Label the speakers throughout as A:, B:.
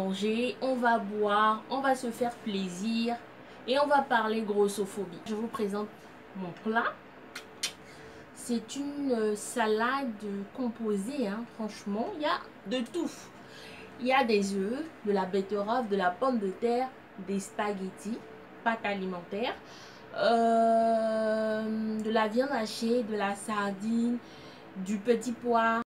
A: manger, on va boire, on va se faire plaisir et on va parler grossophobie. Je vous présente mon plat. C'est une salade composée, hein. Franchement, il y a de tout. Il y a des œufs, de la betterave, de la pomme de terre, des spaghettis, pâte alimentaire, de la viande hachée, de la sardine, du petit pois,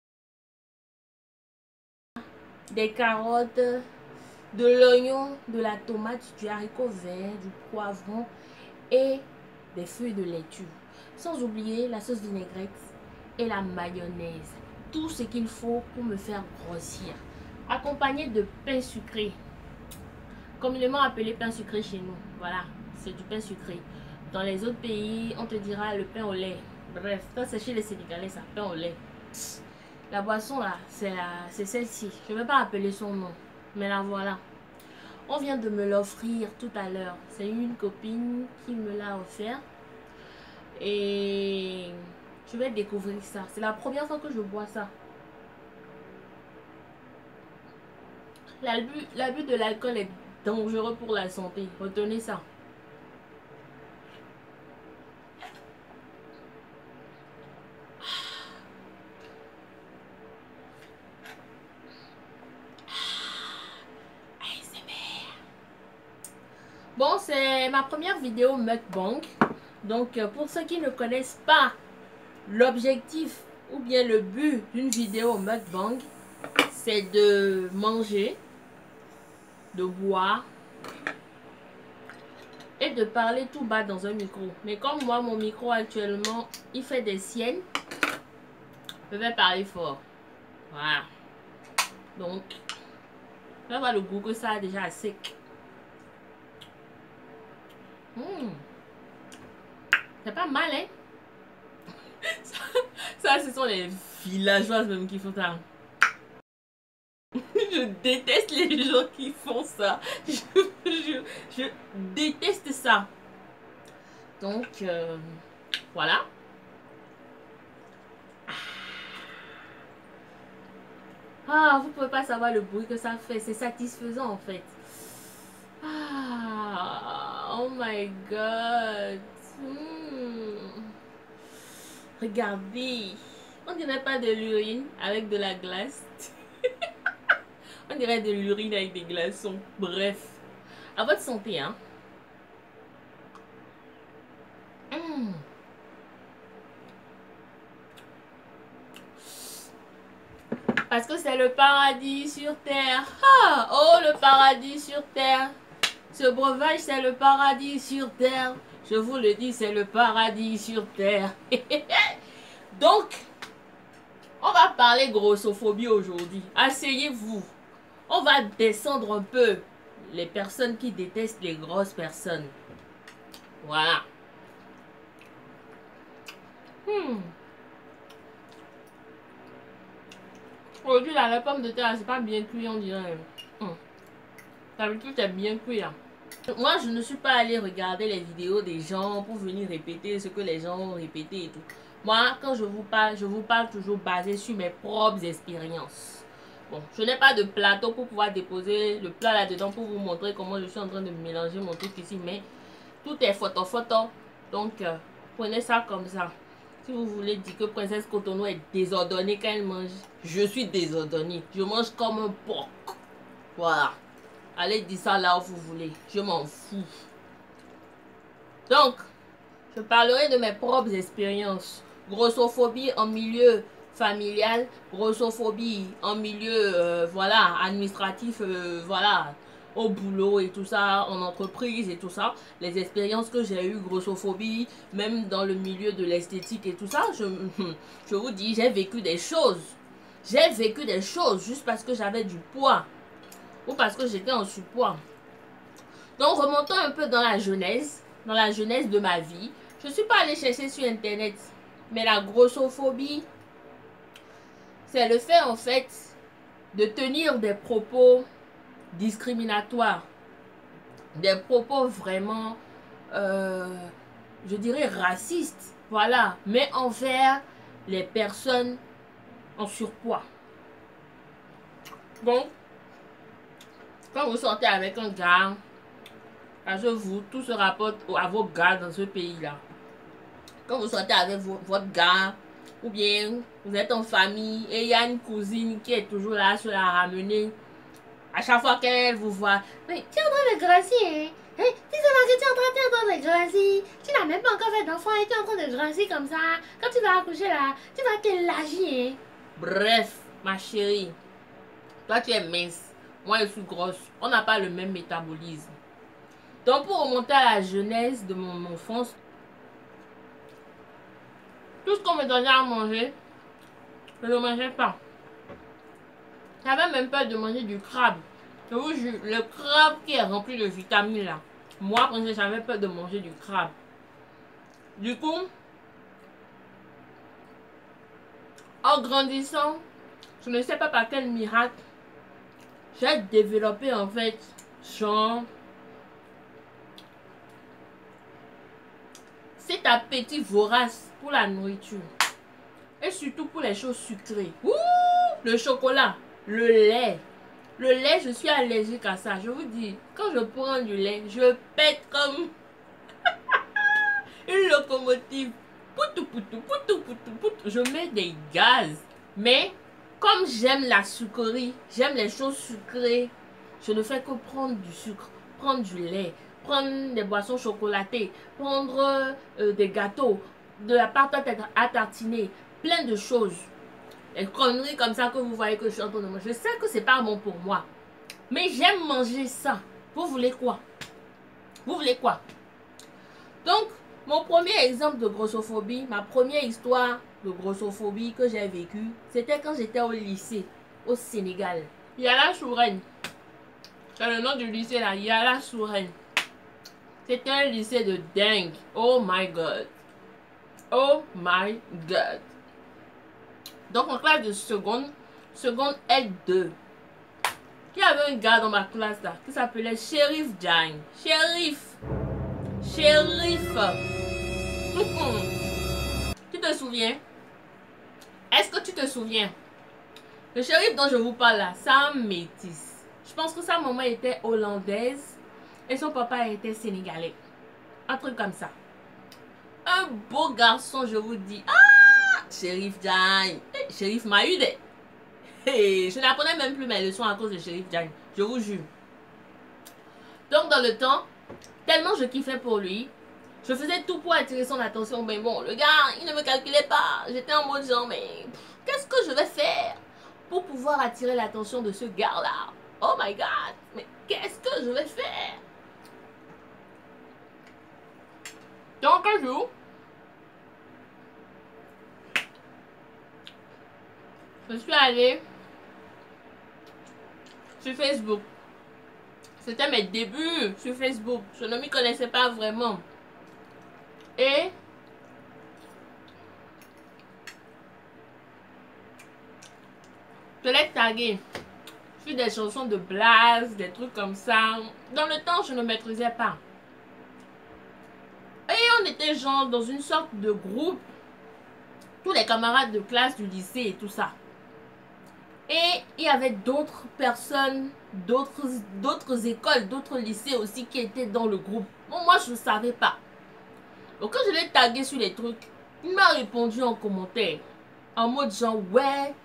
A: des carottes, de l'oignon, de la tomate, du haricot vert, du poivron et des feuilles de laitue. Sans oublier la sauce vinaigrette et la mayonnaise. Tout ce qu'il faut pour me faire grossir. Accompagné de pain sucré. Communément appelé pain sucré chez nous. Voilà, c'est du pain sucré. Dans les autres pays, on te dira le pain au lait. Bref, ça c'est chez les Sénégalais, ça, pain au lait. La boisson là, c'est celle-ci. Je ne vais pas appeler son nom, mais la voilà. On vient de me l'offrir tout à l'heure. C'est une copine qui me l'a offert. Et je vais découvrir ça. C'est la première fois que je bois ça. L'abus de l'alcool est dangereux pour la santé. Retenez ça. Bon, c'est ma première vidéo mukbang. Donc, pour ceux qui ne connaissent pas l'objectif ou bien le but d'une vidéo mukbang, c'est de manger, de boire et de parler tout bas dans un micro. Mais comme moi, mon micro actuellement, il fait des siennes, je vais parler fort. Voilà. Donc, on va voir le goût que ça a déjà à sec. C'est pas mal, hein? Ça, ce sont les villageoises même qui font ça. Je déteste les gens qui font ça. Je déteste ça. Donc, voilà. Ah, vous pouvez pas savoir le bruit que ça fait. C'est satisfaisant en fait. Ah, oh my god. Regardez. On dirait pas de l'urine avec de la glace. On dirait de l'urine avec des glaçons. Bref. À votre santé, hein. Parce que c'est le paradis sur terre. Ah, oh, le paradis sur terre. Ce breuvage, c'est le paradis sur terre. Je vous le dis, c'est le paradis sur terre. Donc, on va parler grossophobie aujourd'hui. Asseyez-vous. On va descendre un peu les personnes qui détestent les grosses personnes. Voilà. Aujourd'hui, la pomme de terre, c'est pas bien cuit, on dirait. D'habitude, c'est bien cuit, là. Moi, je ne suis pas allée regarder les vidéos des gens pour venir répéter ce que les gens ont répété et tout. Moi, quand je vous parle toujours basé sur mes propres expériences. Bon, je n'ai pas de plateau pour pouvoir déposer le plat là-dedans pour vous montrer comment je suis en train de mélanger mon truc ici. Mais tout est photo. Donc, prenez ça comme ça. Si vous voulez dire que Princesse Cotonou est désordonnée quand elle mange, je suis désordonnée. Je mange comme un porc. Voilà. Allez dire ça là où vous voulez. Je m'en fous. Donc, je parlerai de mes propres expériences. Grossophobie en milieu familial. Grossophobie en milieu, voilà, administratif, voilà, au boulot et tout ça, en entreprise et tout ça. Les expériences que j'ai eues, grossophobie, même dans le milieu de l'esthétique et tout ça, je vous dis, j'ai vécu des choses. J'ai vécu des choses juste parce que j'avais du poids. Ou parce que j'étais en surpoids. Donc, remontons un peu dans la genèse de ma vie. Je ne suis pas allée chercher sur internet. Mais la grossophobie, c'est le fait en fait de tenir des propos discriminatoires. Des propos vraiment, je dirais racistes. Voilà. Mais envers les personnes en surpoids. Donc, Quand vous sortez avec un gars, parce que vous, tout se rapporte à vos gars dans ce pays-là. Quand vous sortez avec votre gars, ou bien vous êtes en famille et il y a une cousine qui est toujours là sur la ramener, à chaque fois qu'elle vous voit, mais tu es en train de grossir, hein? Hein? Tu sais pas que tu es en train de grossir. Tu n'as même pas encore fait d'enfant et tu es en train de grossir comme ça. Quand tu vas accoucher là, tu vas t'élargir. Hein? Bref, ma chérie, toi tu es mince, moi je suis grosse. On n'a pas le même métabolisme. Donc pour remonter à la jeunesse de mon enfance, tout ce qu'on me donnait à manger, je ne mangeais pas. J'avais même peur de manger du crabe. Je vous jure, le crabe qui est rempli de vitamines là. Moi, j'avais peur de manger du crabe. Du coup, en grandissant, je ne sais pas par quel miracle, j'ai développé en fait, genre, cet appétit vorace pour la nourriture. Et surtout pour les choses sucrées. Ouh, le chocolat, le lait. Le lait, je suis allergique à ça. Je vous dis, quand je prends du lait, je pète comme une locomotive. Poutou, poutou, poutou, poutou, poutou. Je mets des gaz. Mais, comme j'aime la sucrerie, j'aime les choses sucrées, je ne fais que prendre du sucre, prendre du lait, prendre des boissons chocolatées, prendre des gâteaux, de la pâte à tartiner, plein de choses. Les conneries comme ça que vous voyez que je suis en train de manger. Je sais que c'est pas bon pour moi. Mais j'aime manger ça. Vous voulez quoi? Vous voulez quoi? Donc, mon premier exemple de grossophobie, ma première histoire de grossophobie que j'ai vécue, c'était quand j'étais au lycée, au Sénégal. Yala Sourène. C'est le nom du lycée là, Yala Sourène. C'était un lycée de dingue. Oh my god. Oh my god. Donc en classe de seconde L2, il y avait un gars dans ma classe là qui s'appelait Shérif Diagne. Shérif. Tu te souviens? Est-ce que tu te souviens? Le shérif dont je vous parle là, c'est un métis. Je pense que sa maman était hollandaise et son papa était sénégalais. Un truc comme ça. Un beau garçon, je vous dis. Ah! Shérif Diagne. Shérif m'a eu des... je n'apprenais même plus mes leçons à cause de Shérif Diagne. Je vous jure. Donc dans le temps, tellement je kiffais pour lui, je faisais tout pour attirer son attention. Mais bon, le gars, il ne me calculait pas. J'étais en mode genre, mais qu'est-ce que je vais faire pour pouvoir attirer l'attention de ce gars-là? Oh my god, mais qu'est-ce que je vais faire? Donc un jour, je suis allée sur Facebook. C'était mes débuts sur Facebook. Je ne m'y connaissais pas vraiment. Et je l'ai tagué sur des chansons de Blaze, des trucs comme ça. Dans le temps, je ne maîtrisais pas. Et on était genre dans une sorte de groupe. Tous les camarades de classe du lycée et tout ça. Et il y avait d'autres personnes, d'autres écoles, d'autres lycées aussi qui étaient dans le groupe. Bon, moi, je ne savais pas. Donc, quand je l'ai tagué sur les trucs, il m'a répondu en commentaire. En mode genre, ouais,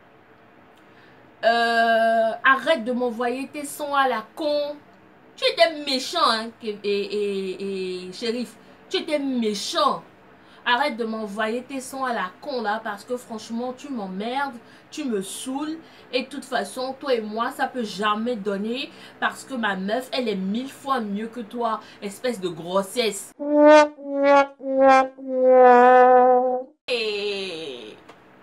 A: arrête de m'envoyer tes sons à la con. Tu étais méchant, hein, et shérif. Tu étais méchant. Arrête de m'envoyer tes sons à la con là, parce que franchement tu m'emmerdes, tu me saoules. Et de toute façon, toi et moi, ça peut jamais donner, parce que ma meuf, elle est 1000 fois mieux que toi, espèce de grossesse. Et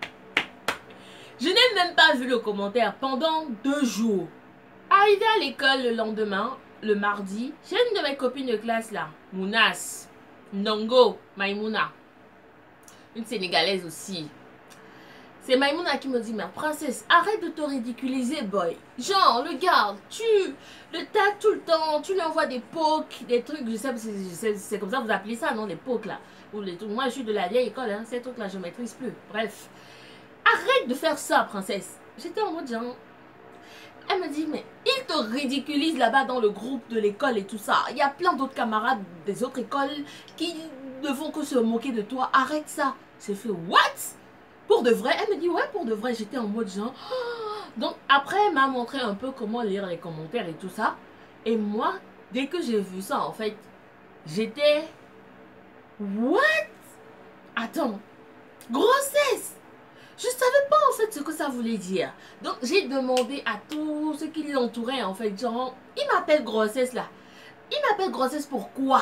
A: je n'ai même pas vu le commentaire pendant 2 jours. Arrivé à l'école le lendemain, le mardi, j'ai une de mes copines de classe là, Mounas, Nongo, Maïmouna. Une Sénégalaise aussi. C'est Maïmouna qui me dit, mais princesse, arrête de te ridiculiser, boy. Genre, le gars, tu le tagues tout le temps, tu lui envoies des pokes, des trucs, je sais, c'est comme ça que vous appelez ça, non, les pokes là. Ou les trucs. Moi, je suis de la vieille école, hein, ces trucs là, je ne maîtrise plus. Bref, arrête de faire ça, princesse. J'étais en mode genre, Elle me dit, mais il te ridiculise là-bas dans le groupe de l'école et tout ça. Il y a plein d'autres camarades des autres écoles qui ne font que se moquer de toi. Arrête ça. J'ai fait, what? Pour de vrai? Elle me dit, ouais, pour de vrai. J'étais en mode genre... Donc après, elle m'a montré un peu comment lire les commentaires et tout ça. Et moi, dès que j'ai vu ça, en fait, j'étais... What? Attends. Grossesse! Je savais pas en fait ce que ça voulait dire. Donc j'ai demandé à tous ceux qui l'entouraient en fait, genre, il m'appelle grossesse là. Il m'appelle grossesse pourquoi?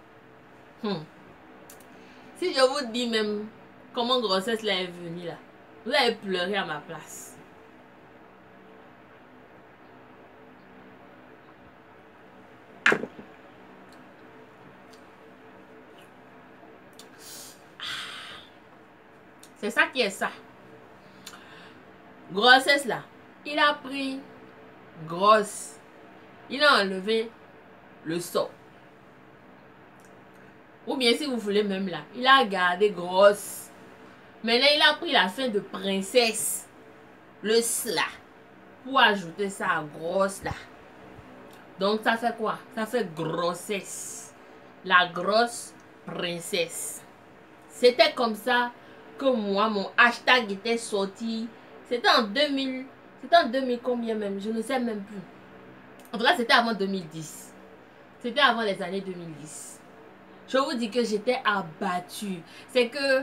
A: Si je vous dis même comment grossesse là est venue là, vous allez pleurer à ma place. C'est ça qui est ça. Grossesse là, il a pris grosse. Il a enlevé le son. Ou bien si vous voulez même là, il a gardé grosse. Maintenant il a pris la fin de princesse. Le sla. Pour ajouter ça à grosse là. Donc ça fait quoi? Ça fait grossesse. La grosse princesse. C'était comme ça que moi, mon hashtag était sorti. C'était en 2000. C'était en 2000 combien même? Je ne sais même plus. En tout cas, c'était avant 2010. C'était avant les années 2010. Je vous dis que j'étais abattue. C'est que...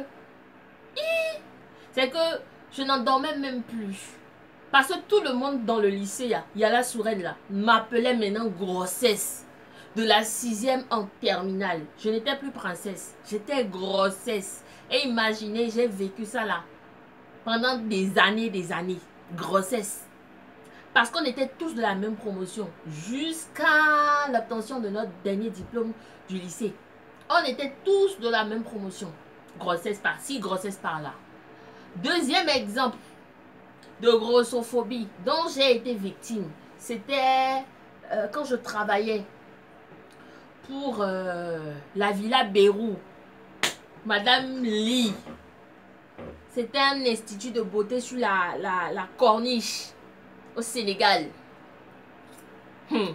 A: je n'en dormais même plus. Parce que tout le monde dans le lycée, il y a la sourelle là, m'appelait maintenant grossesse. De la 6e en terminale. Je n'étais plus princesse. J'étais grossesse. Et imaginez, j'ai vécu ça là. Pendant des années, Grossesse. Parce qu'on était tous de la même promotion. Jusqu'à l'obtention de notre dernier diplôme du lycée. On était tous de la même promotion. Grossesse par-ci, grossesse par-là. Deuxième exemple de grossophobie dont j'ai été victime, c'était quand je travaillais pour la Villa Bérou. Madame Lee. C'était un institut de beauté sur la corniche au Sénégal. Le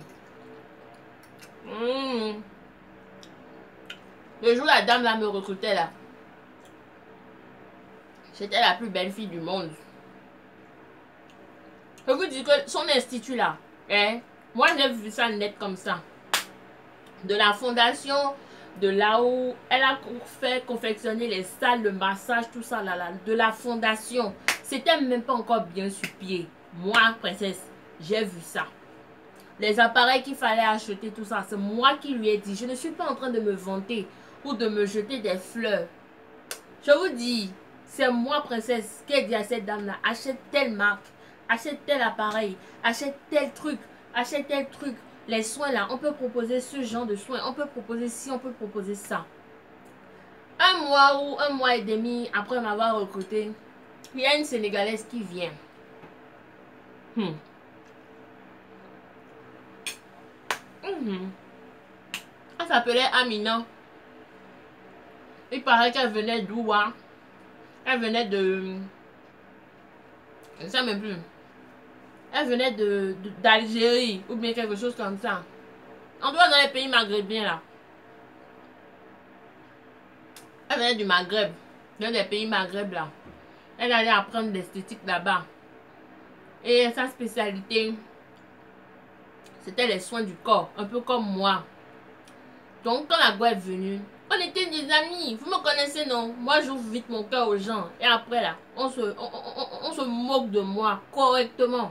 A: jour où la dame là me recrutait là, j'étais la plus belle fille du monde. Je vous dis que son institut là, moi j'ai vu ça net comme ça. De la fondation, de là où elle a fait confectionner les salles de massage, tout ça là, de la fondation. C'était même pas encore bien sur pied. Moi, princesse, j'ai vu ça. Les appareils qu'il fallait acheter, tout ça, c'est moi qui lui ai dit. Je ne suis pas en train de me vanter ou de me jeter des fleurs. Je vous dis, c'est moi, princesse, qui ai dit à cette dame-là, achète telle marque, achète tel appareil, achète tel truc, achète tel truc. Les soins là, on peut proposer ce genre de soins, on peut proposer ci, on peut proposer ça. Un mois ou un mois et demi après m'avoir recruté, il y a une Sénégalaise qui vient. Elle s'appelait Amina. Il paraît qu'elle venait d'où? Elle venait de... Je ne sais même plus. Elle venait d'Algérie ou bien quelque chose comme ça. On doit dans les pays maghrébiens là. Elle venait du Maghreb. Dans les pays Maghreb là. Elle allait apprendre l'esthétique là-bas. Et sa spécialité, c'était les soins du corps. Un peu comme moi. Donc quand la go est venue, on était des amis. Vous me connaissez non? Moi j'ouvre vite mon cœur aux gens. Et après là, on se moque de moi correctement.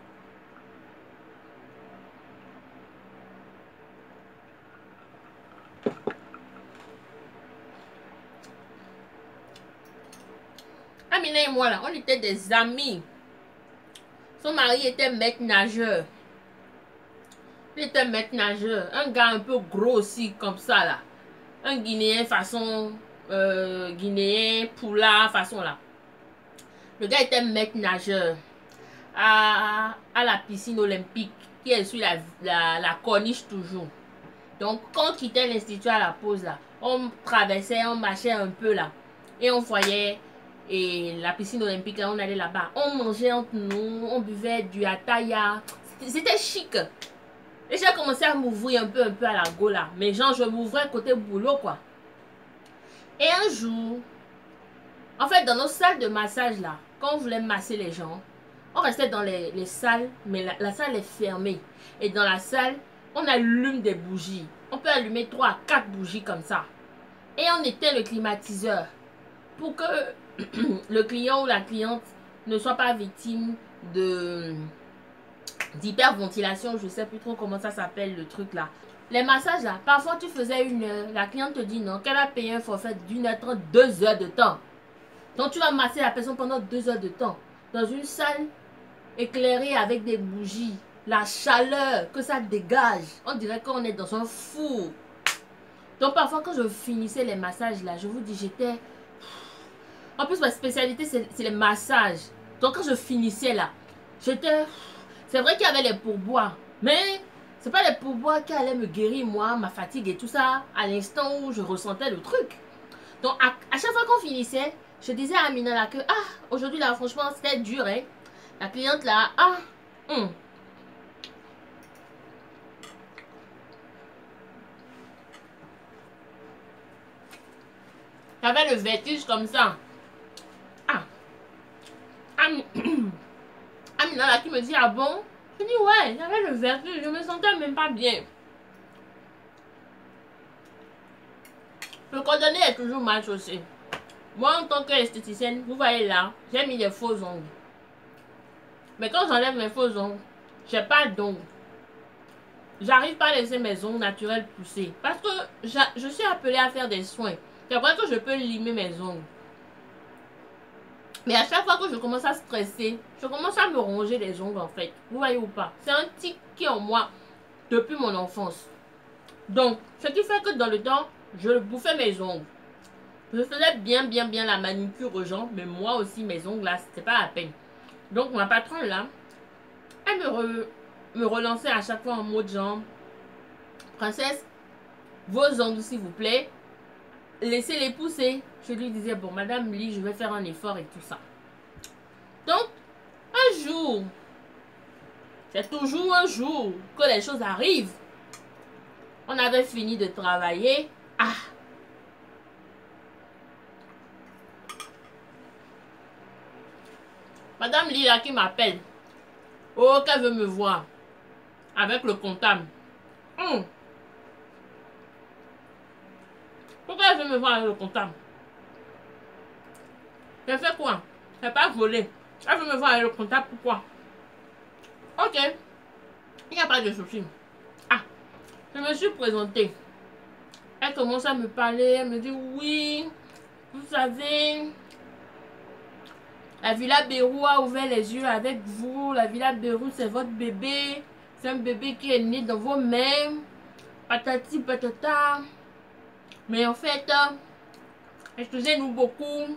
A: Amina et moi là, on était des amis. Son mari était maître nageur. Il était maître nageur. Un gars un peu gros aussi comme ça là. Un Guinéen façon Guinéen poula façon là. Le gars était maître nageur à la piscine olympique qui est sur la corniche toujours. Donc quand on quittait l'institut à la pause là, on traversait, on marchait un peu là et on voyait et la piscine olympique, là, on allait là-bas. On mangeait entre nous, on buvait du ataya. C'était chic. Et j'ai commencé à m'ouvrir un peu à la go là. Mais genre, je m'ouvrais côté boulot, quoi. Et un jour, en fait, dans nos salles de massage là, quand on voulait masser les gens, on restait dans les salles, mais la salle est fermée. Et dans la salle, on allume des bougies. On peut allumer 3 à 4 bougies comme ça. Et on éteint le climatiseur pour que le client ou la cliente ne soit pas victime d'hyperventilation. Je ne sais plus trop comment ça s'appelle le truc là. Les massages là, parfois tu faisais 1 heure, la cliente te dit non, qu'elle a payé un forfait d'1h30, 2 heures de temps. Donc tu vas masser la personne pendant 2 heures de temps dans une salle éclairée avec des bougies. La chaleur que ça dégage, on dirait qu'on est dans un four. Donc parfois quand je finissais les massages là, je vous dis j'étais... En plus ma spécialité c'est les massages. Donc quand je finissais là, j'étais... C'est vrai qu'il y avait les pourboires, mais c'est pas les pourboires qui allaient me guérir moi, ma fatigue et tout ça, à l'instant où je ressentais le truc. Donc à chaque fois qu'on finissait, je disais à Amina là que aujourd'hui là franchement c'était dur hein. La cliente là, j'avais le vertige comme ça. Amina là qui me dit ah bon? Je dis ouais, j'avais le vertige, je me sentais même pas bien. Le cordonnier est toujours mal chaussé. Moi en tant qu'esthéticienne, vous voyez là, j'ai mis des faux ongles. Mais quand j'enlève mes faux ongles, j'ai pas d'ongles. J'arrive pas à laisser mes ongles naturels pousser. Parce que je suis appelée à faire des soins. C'est vrai que je peux limer mes ongles. Mais à chaque fois que je commence à stresser, je commence à me ronger les ongles en fait. Vous voyez ou pas? C'est un tic qui est en moi depuis mon enfance. Donc, ce qui fait que dans le temps, je bouffais mes ongles. Je faisais bien la manucure aux gens, mais moi aussi mes ongles là, c'était pas la peine. Donc ma patronne là, elle me relançait à chaque fois en mode genre, princesse, vos ongles s'il vous plaît, laissez-les pousser. Je lui disais bon madame Lee, je vais faire un effort et tout ça. Donc un jour, c'est toujours un jour que les choses arrivent. On avait fini de travailler. Madame Lee là qui m'appelle. Oh, qu'elle veut me voir. Avec le comptable. Pourquoi elle veut me voir avec le comptable? J'ai fait quoi? J'ai pas volé. Elle veut me voir avec le comptable, pourquoi? Ok. Il n'y a pas de souci. Je me suis présentée. Elle commence à me parler. Elle me dit oui. Vous savez, la Villa Bérou a ouvert les yeux avec vous. La Villa Bérou, c'est votre bébé. C'est un bébé qui est né dans vos mains. Patati patata. Mais en fait, excusez-nous beaucoup.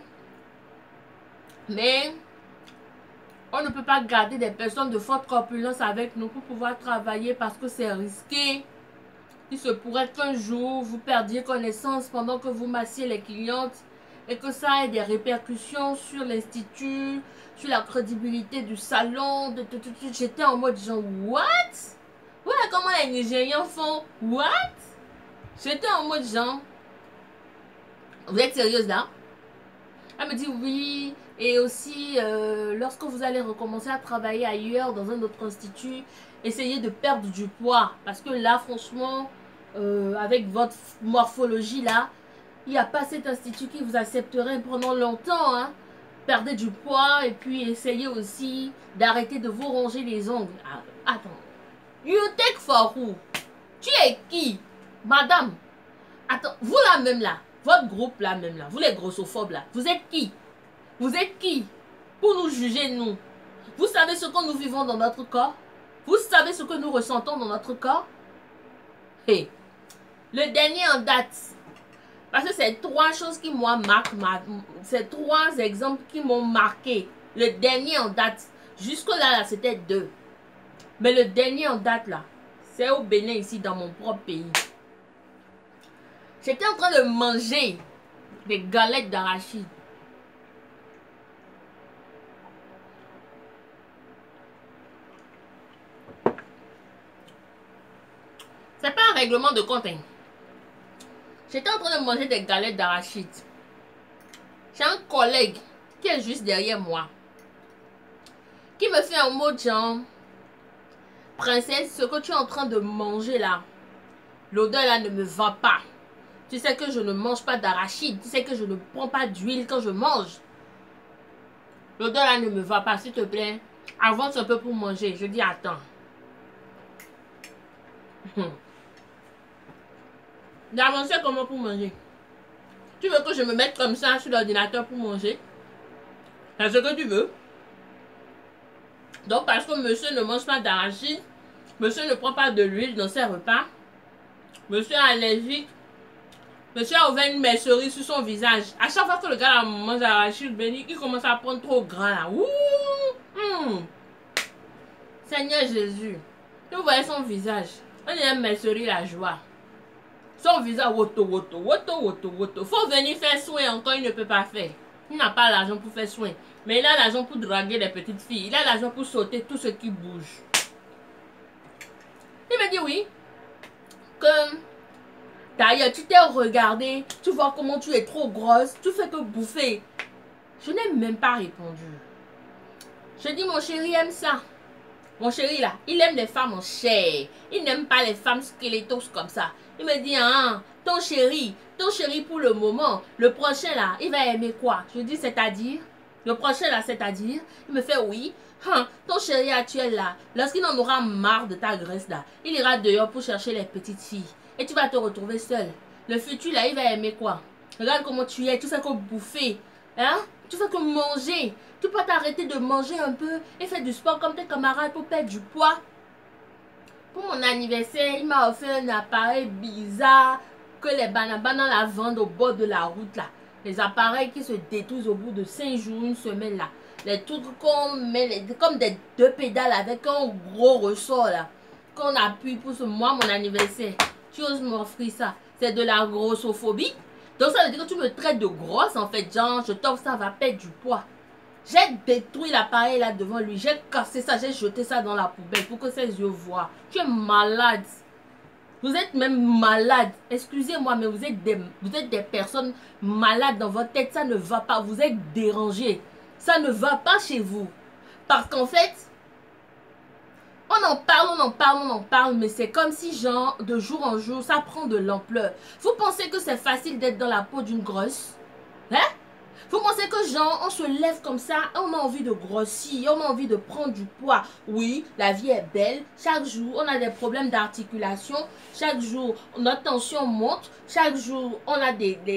A: Mais on ne peut pas garder des personnes de forte corpulence avec nous pour pouvoir travailler parce que c'est risqué. Il se pourrait qu'un jour, vous perdiez connaissance pendant que vous massiez les clientes et que ça ait des répercussions sur l'institut, sur la crédibilité du salon. J'étais en mode genre, what? Ouais, comment les Nigérians font? What? J'étais en mode genre, vous êtes sérieuse là? Elle me dit oui. Et aussi, lorsque vous allez recommencer à travailler ailleurs, dans un autre institut, essayez de perdre du poids. Parce que là, franchement, avec votre morphologie là, il n'y a pas cet institut qui vous accepterait pendant longtemps. Hein. Perdez du poids et puis essayez aussi d'arrêter de vous ronger les ongles. Attends. You take for who? Tu es qui? Madame. Attends, vous là même là, votre groupe là même là, vous les grossophobes là, vous êtes qui? Vous êtes qui pour nous juger nous? Vous savez ce que nous vivons dans notre corps? Vous savez ce que nous ressentons dans notre corps? Hey, le dernier en date, parce que c'est 3 choses qui moi marquent, c'est 3 exemples qui m'ont marqué. Le dernier en date, jusque là c'était 2. Mais le dernier en date là, c'est au Bénin ici dans mon propre pays. J'étais en train de manger des galettes d'arachide. règlement de compte. Hein. J'étais en train de manger des galettes d'arachide. J'ai un collègue qui est juste derrière moi, qui me fait un mot de genre, princesse, ce que tu es en train de manger là, l'odeur là ne me va pas. Tu sais que je ne mange pas d'arachide. Tu sais que je ne prends pas d'huile quand je mange. L'odeur là ne me va pas, s'il te plaît. Avance un peu pour manger. Je dis, attends. D'avancer comment pour manger? Tu veux que je me mette comme ça sur l'ordinateur pour manger? C'est ce que tu veux? Donc, parce que monsieur ne mange pas d'arachide, monsieur ne prend pas de l'huile dans ses repas, monsieur est allergique, monsieur a ouvert une mercerie sur son visage. À chaque fois que le gars mange d'arachide, béni, il commence à prendre trop grand là. Ouh! Seigneur Jésus, vous voyez son visage. On est une mercerie la joie. Son visage, woto, woto, woto, woto, woto. Faut venir faire soin encore, il ne peut pas faire. Il n'a pas l'argent pour faire soin. Mais il a l'argent pour draguer les petites filles. Il a l'argent pour sauter tout ce qui bouge. Il me dit oui. Que d'ailleurs, tu t'es regardé. Tu vois comment tu es trop grosse. Tu fais que bouffer. Je n'ai même pas répondu. Je dis mon chéri aime ça. Mon chéri là, il aime les femmes en chair. Il n'aime pas les femmes squelettos comme ça. Il me dit, ah, ton chéri pour le moment, le prochain là, il va aimer quoi? Je dis, c'est-à-dire? Le prochain là, c'est-à-dire? Il me fait, oui. Hein, ton chéri actuel là, lorsqu'il en aura marre de ta graisse là, il ira dehors pour chercher les petites filles. Et tu vas te retrouver seul. Le futur là, il va aimer quoi? Regarde comment tu es, tu fais que bouffer. Hein? Tu fais que manger. Tu peux t'arrêter de manger un peu et faire du sport comme tes camarades pour perdre du poids. Pour mon anniversaire, il m'a offert un appareil bizarre que les bananas la vendent au bord de la route là. Les appareils qui se détruisent au bout de 5 jours, une semaine là. Les trucs qu'on met comme des 2 pédales avec un gros ressort là. Qu'on appuie pour ce mois, mon anniversaire. Tu oses m'offrir ça. C'est de la grossophobie. Donc ça veut dire que tu me traites de grosse en fait. Genre, je t'offre ça, va perdre du poids. J'ai détruit l'appareil là devant lui. J'ai cassé ça, j'ai jeté ça dans la poubelle pour que ses yeux voient. Tu es malade. Vous êtes même malade. Excusez-moi, mais vous êtes des personnes malades dans votre tête. Ça ne va pas. Vous êtes dérangés. Ça ne va pas chez vous. Parce qu'en fait, on en parle, mais c'est comme si genre, de jour en jour, ça prend de l'ampleur. Vous pensez que c'est facile d'être dans la peau d'une grosse? Hein? Vous pensez que genre, on se lève comme ça, on a envie de grossir, on a envie de prendre du poids. Oui, la vie est belle. Chaque jour, on a des problèmes d'articulation. Chaque jour, notre tension monte. Chaque jour, on a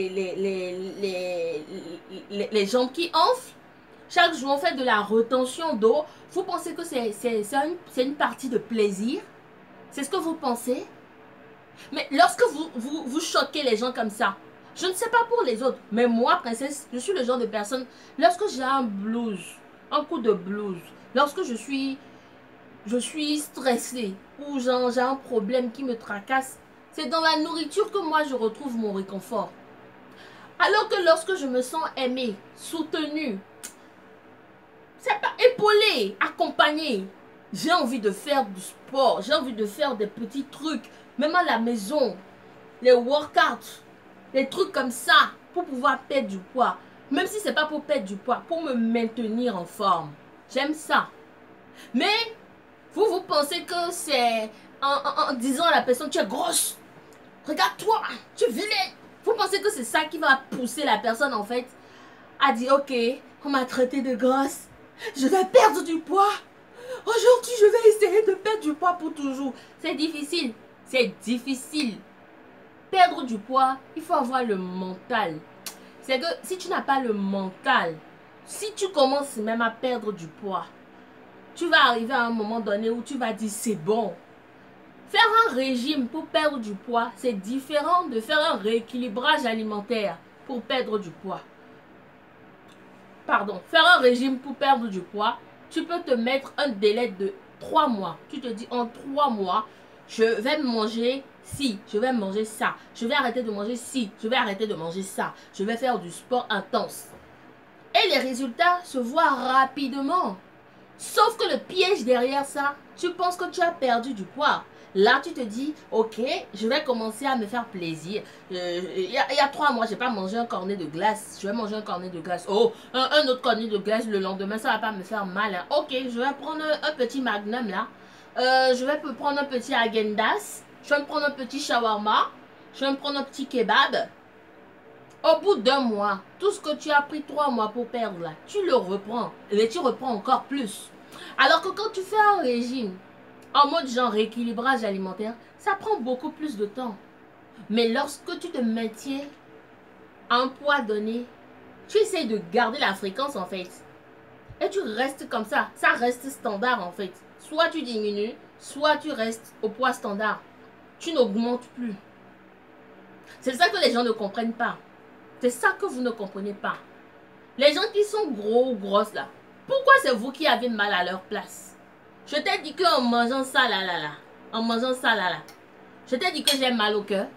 A: les jambes qui enflent. Chaque jour, on fait de la retention d'eau. Vous pensez que c'est une partie de plaisir? C'est ce que vous pensez? Mais lorsque vous choquez les gens comme ça, je ne sais pas pour les autres, mais moi, princesse, je suis le genre de personne, lorsque j'ai un blues, un coup de blues, lorsque je suis stressée, ou genre j'ai un problème qui me tracasse, c'est dans la nourriture que moi je retrouve mon réconfort. Alors que lorsque je me sens aimée, soutenue, c'est pas épaulée, accompagnée, j'ai envie de faire du sport, j'ai envie de faire des petits trucs, même à la maison, les workouts. Des trucs comme ça pour pouvoir perdre du poids. Même si c'est pas pour perdre du poids, pour me maintenir en forme. J'aime ça. Mais vous pensez que c'est en disant à la personne tu es grosse. Regarde-toi, tu es vilaine. Vous pensez que c'est ça qui va pousser la personne en fait à dire ok, on m'a traité de grosse. Je vais perdre du poids. Aujourd'hui, je vais essayer de perdre du poids pour toujours. C'est difficile. C'est difficile. Perdre du poids, il faut avoir le mental. C'est que si tu n'as pas le mental, si tu commences même à perdre du poids, tu vas arriver à un moment donné où tu vas dire c'est bon. Faire un régime pour perdre du poids, c'est différent de faire un rééquilibrage alimentaire pour perdre du poids. Pardon, faire un régime pour perdre du poids, tu peux te mettre un délai de 3 mois. Tu te dis en 3 mois, je vais manger si, je vais manger ça, je vais arrêter de manger si, je vais arrêter de manger ça, je vais faire du sport intense. Et les résultats se voient rapidement. Sauf que le piège derrière ça, tu penses que tu as perdu du poids. Là, tu te dis, ok, je vais commencer à me faire plaisir. Il y a 3 mois, j'ai pas mangé un cornet de glace. Je vais manger un cornet de glace. Oh, un autre cornet de glace le lendemain, ça va pas me faire mal. Hein. Ok, je vais prendre un petit magnum là. Je vais prendre un petit agendas. Je vais me prendre un petit shawarma. Je vais me prendre un petit kebab. Au bout d'un mois, tout ce que tu as pris 3 mois pour perdre là, tu le reprends. Et tu reprends encore plus. Alors que quand tu fais un régime, en mode genre rééquilibrage alimentaire, ça prend beaucoup plus de temps. Mais lorsque tu te maintiens à un poids donné, tu essaies de garder la fréquence en fait. Et tu restes comme ça. Ça reste standard en fait. Soit tu diminues, soit tu restes au poids standard. Tu n'augmentes plus. C'est ça que les gens ne comprennent pas. C'est ça que vous ne comprenez pas. Les gens qui sont gros ou grosses là, pourquoi c'est vous qui avez mal à leur place? Je t'ai dit qu'en mangeant ça là, en mangeant ça là, je t'ai dit que j'ai mal au cœur.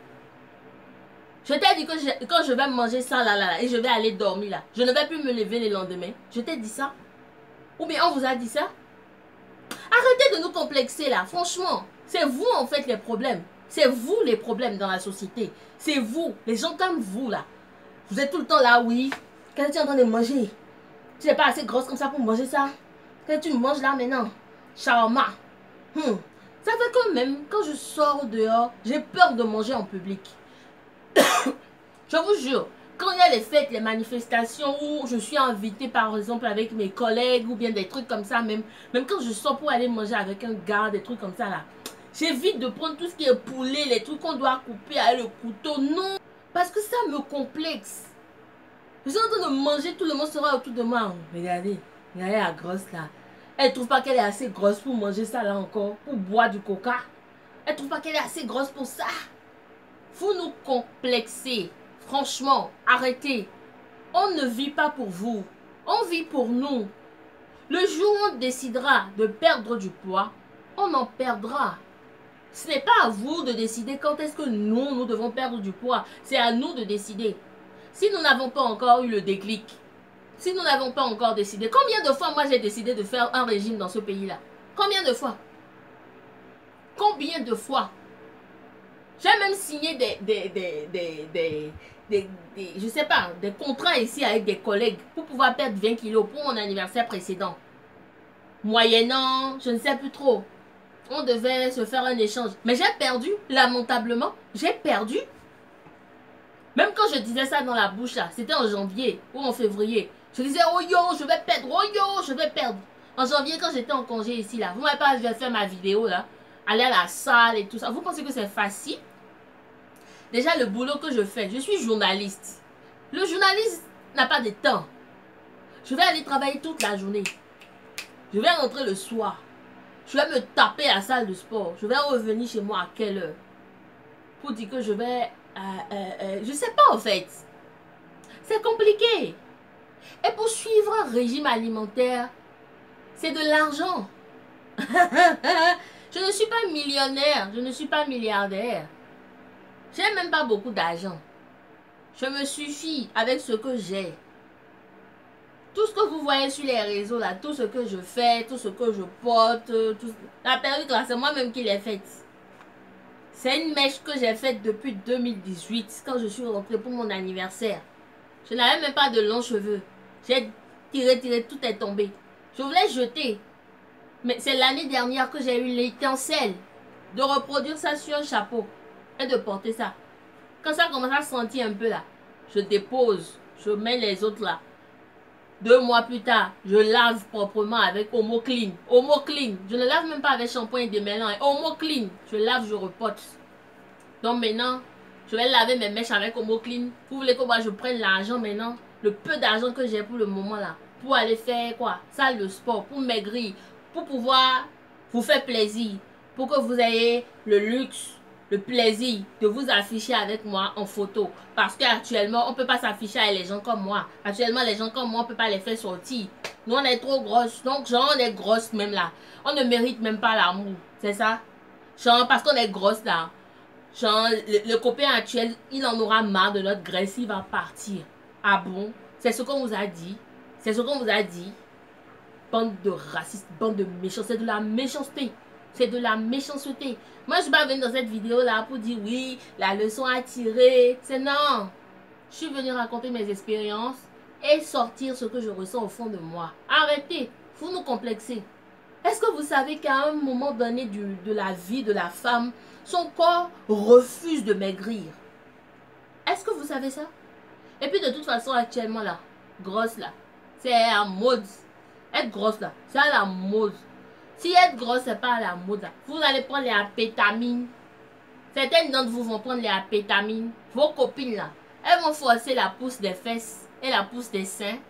A: Je t'ai dit que quand je vais manger ça là, et je vais aller dormir là, je ne vais plus me lever le lendemain. Je t'ai dit ça? Ou bien on vous a dit ça? Arrêtez de nous complexer là, franchement. C'est vous en fait les problèmes. C'est vous les problèmes dans la société. C'est vous, les gens comme vous là. Vous êtes tout le temps là, oui. Qu'est-ce que tu es en train de manger? Tu n'es pas assez grosse comme ça pour manger ça? Qu'est-ce que tu manges là maintenant? Shawarma. Ça fait que même quand je sors dehors, j'ai peur de manger en public. Je vous jure, quand il y a les fêtes, les manifestations où je suis invitée par exemple avec mes collègues ou bien des trucs comme ça, même quand je sors pour aller manger avec un gars, des trucs comme ça là, j'évite de prendre tout ce qui est poulet, les trucs qu'on doit couper avec le couteau. Non, parce que ça me complexe. Je suis en train de manger, tout le monde sera autour de moi. Regardez la grosse là. Elle ne trouve pas qu'elle est assez grosse pour manger ça là encore, pour boire du coca. Elle ne trouve pas qu'elle est assez grosse pour ça. Vous nous complexez. Franchement, arrêtez. On ne vit pas pour vous. On vit pour nous. Le jour où on décidera de perdre du poids, on en perdra. Ce n'est pas à vous de décider quand est-ce que nous devons perdre du poids. C'est à nous de décider. Si nous n'avons pas encore eu le déclic, si nous n'avons pas encore décidé, combien de fois moi j'ai décidé de faire un régime dans ce pays-là? Combien de fois? Combien de fois? J'ai même signé je sais pas, des contrats ici avec des collègues pour pouvoir perdre 20 kilos pour mon anniversaire précédent. Moyennant, je ne sais plus trop. On devait se faire un échange. Mais j'ai perdu, lamentablement. J'ai perdu. Même quand je disais ça dans la bouche, là, c'était en janvier ou en février. Je disais, oh yo, je vais perdre, oh yo, je vais perdre. En janvier, quand j'étais en congé ici, là, vous m'avez pas fait ma vidéo, là, aller à la salle et tout ça. Vous pensez que c'est facile? Déjà, le boulot que je fais, je suis journaliste. Le journaliste n'a pas de temps. Je vais aller travailler toute la journée. Je vais rentrer le soir. Je vais me taper à la salle de sport. Je vais revenir chez moi à quelle heure? Pour dire que je vais... je sais pas en fait. C'est compliqué. Et pour suivre un régime alimentaire, c'est de l'argent. Je ne suis pas millionnaire. Je ne suis pas milliardaire. J'ai même pas beaucoup d'argent. Je me suffis avec ce que j'ai. Tout ce que vous voyez sur les réseaux, là, tout ce que je fais, tout ce que je porte, tout... la perruque, là, c'est moi-même qui l'ai faite. C'est une mèche que j'ai faite depuis 2018, quand je suis rentrée pour mon anniversaire. Je n'avais même pas de longs cheveux. J'ai tiré, tout est tombé. Je voulais jeter. Mais c'est l'année dernière que j'ai eu l'étincelle de reproduire ça sur un chapeau et de porter ça. Quand ça commence à sentir un peu là, je dépose, je mets les autres là. 2 mois plus tard, je lave proprement avec Omo Clean. Omo Clean. Je ne lave même pas avec shampoing et démêlant. Omo Clean. Je lave, je reporte. Donc maintenant, je vais laver mes mèches avec Omo Clean. Vous voulez que moi je prenne l'argent maintenant? Le peu d'argent que j'ai pour le moment là. Pour aller faire quoi? Salle de sport, pour maigrir. Pour pouvoir vous faire plaisir. Pour que vous ayez le luxe, le plaisir de vous afficher avec moi en photo. Parce qu'actuellement, on ne peut pas s'afficher avec les gens comme moi. Actuellement, les gens comme moi, on ne peut pas les faire sortir. Nous, on est trop grosses. Donc, genre, on est grosses même là. On ne mérite même pas l'amour. C'est ça? Genre, parce qu'on est grosse là. Genre, le copain actuel, il en aura marre de notre graisse. Il va partir. Ah bon? C'est ce qu'on vous a dit. C'est ce qu'on vous a dit. Bande de racistes, bande de méchants. C'est de la méchanceté. C'est de la méchanceté. Moi, je ne suis pas venue dans cette vidéo-là pour dire oui, la leçon à tirer. C'est non. Je suis venue raconter mes expériences et sortir ce que je ressens au fond de moi. Arrêtez. Vous nous complexez. Est-ce que vous savez qu'à un moment donné de la vie de la femme, son corps refuse de maigrir? Est-ce que vous savez ça? Et puis de toute façon, actuellement là, grosse là, c'est à mode. Être grosse là, c'est à la mode. Si être grosse, c'est pas à la mode là, vous allez prendre les apétamines. Certaines d'entre vous vont prendre les apétamines. Vos copines là, elles vont forcer la pousse des fesses et la pousse des seins,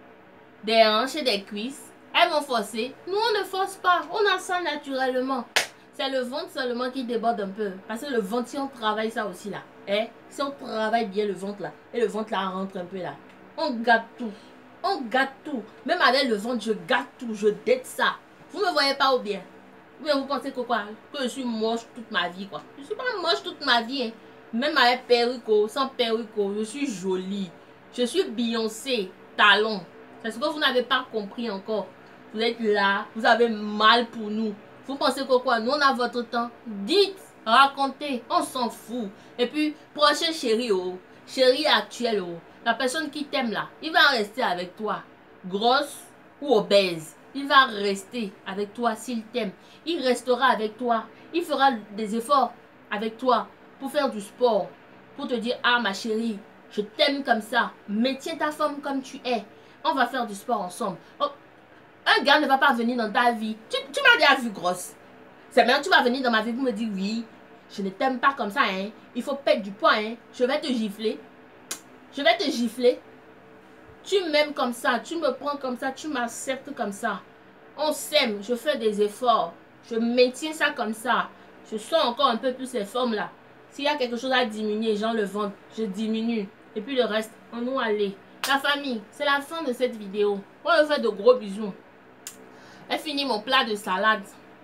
A: des hanches et des cuisses. Elles vont forcer. Nous, on ne force pas. On a ça naturellement. C'est le ventre seulement qui déborde un peu. Parce que le ventre, si on travaille ça aussi là, si on travaille bien le ventre là, et le ventre là rentre un peu là, on gâte tout. On gâte tout. Même avec le ventre, je gâte tout. Je dette ça. Vous me voyez pas ou bien? Ou bien vous pensez que quoi? Que je suis moche toute ma vie quoi? Je suis pas moche toute ma vie. Hein. Même avec perruque, sans perruque, je suis jolie. Je suis Beyoncé, talon. C'est ce que vous n'avez pas compris encore. Vous êtes là, vous avez mal pour nous. Vous pensez que quoi? Nous, on a votre temps. Dites, racontez, on s'en fout. Et puis, prochain chéri, chéri actuel, la personne qui t'aime là, il va rester avec toi. Grosse ou obèse, il va rester avec toi s'il t'aime. Il restera avec toi. Il fera des efforts avec toi pour faire du sport. Pour te dire, ah ma chérie, je t'aime comme ça. Mais tiens ta femme comme tu es. On va faire du sport ensemble. Oh, un gars ne va pas venir dans ta vie. Tu m'as déjà vu grosse. C'est maintenant que tu vas venir dans ma vie pour me dire oui, je ne t'aime pas comme ça. Hein. Il faut perdre du poids. Hein. Je vais te gifler. Je vais te gifler. Tu m'aimes comme ça. Tu me prends comme ça. Tu m'acceptes comme ça. On s'aime. Je fais des efforts. Je maintiens ça comme ça. Je sens encore un peu plus les formes là. S'il y a quelque chose à diminuer, genre le ventre, je diminue. Et puis le reste, on nous aller. La famille, c'est la fin de cette vidéo. On vous fait de gros bisous. J'ai fini mon plat de salade.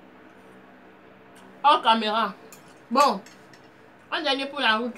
A: Hors caméra. Bon. Un dernier pour la route.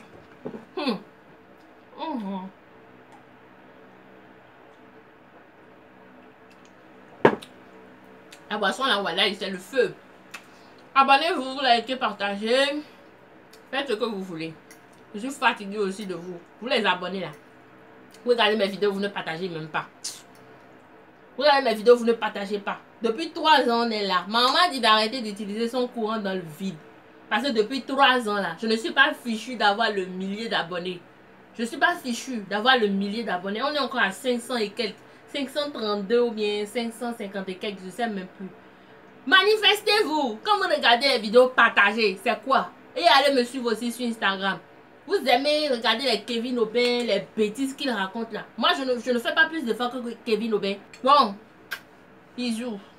A: La boisson là, voilà, c'est le feu. Abonnez-vous, likez, partagez. Faites ce que vous voulez. Je suis fatiguée aussi de vous. Vous les abonnez là. Vous regardez mes vidéos, vous ne partagez même pas. Vous regardez mes vidéos, vous ne partagez pas. Depuis 3 ans, on est là. Maman dit d'arrêter d'utiliser son courant dans le vide. Parce que depuis 3 ans là, je ne suis pas fichue d'avoir le millier d'abonnés. Je ne suis pas fichue d'avoir le millier d'abonnés. On est encore à 500 et quelques. 532 ou bien 550 et quelques, je ne sais même plus. Manifestez-vous. Quand vous regardez les vidéos, partagez. C'est quoi? Et allez me suivre aussi sur Instagram. Vous aimez regarder les Kevin Aubin, les bêtises qu'il raconte là. Moi, je ne fais pas plus de fois que Kevin Aubin. Bon, bisous.